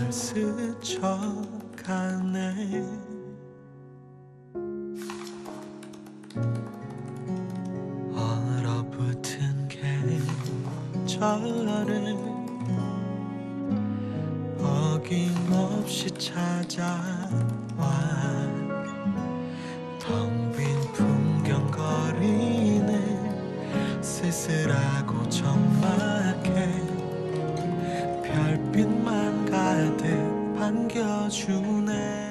날 스쳐가네. 얼어붙은 계절을 어김없이 찾아와 텅 빈 풍경거리는 쓸쓸하고 적막해. 별빛만 가득 반겨주네.